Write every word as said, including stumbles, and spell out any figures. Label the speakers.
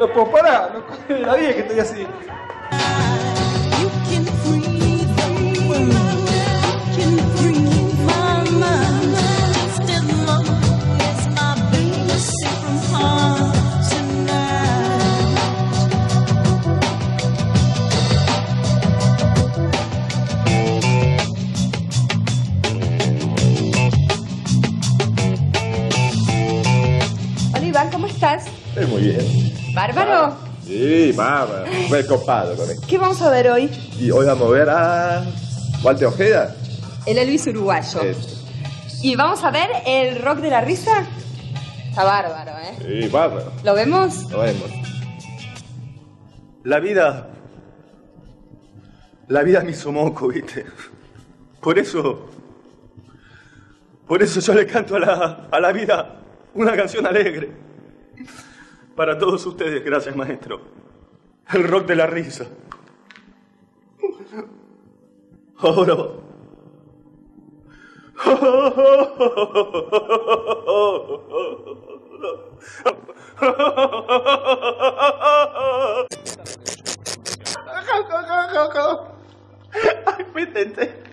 Speaker 1: No puedo parar, no puedo la vida que estoy así.
Speaker 2: ¿Cómo estás?
Speaker 3: Eh, muy bien.
Speaker 2: ¿Bárbaro?
Speaker 3: Sí, bárbaro. Muy copado con esto.
Speaker 2: ¿Qué vamos a ver hoy?
Speaker 3: Y hoy vamos a ver a Walter Ojeda.
Speaker 2: El Elvis uruguayo.
Speaker 3: Eso.
Speaker 2: ¿Y vamos a ver el rock de la risa? Está bárbaro, ¿eh?
Speaker 3: Sí, bárbaro.
Speaker 2: ¿Lo vemos?
Speaker 3: Lo vemos. La vida... La vida me hizo moco, ¿viste? Por eso... Por eso yo le canto a la, a la vida una canción alegre. Para todos ustedes, gracias, maestro. El rock de la risa. Ahora... Ay, me tenté.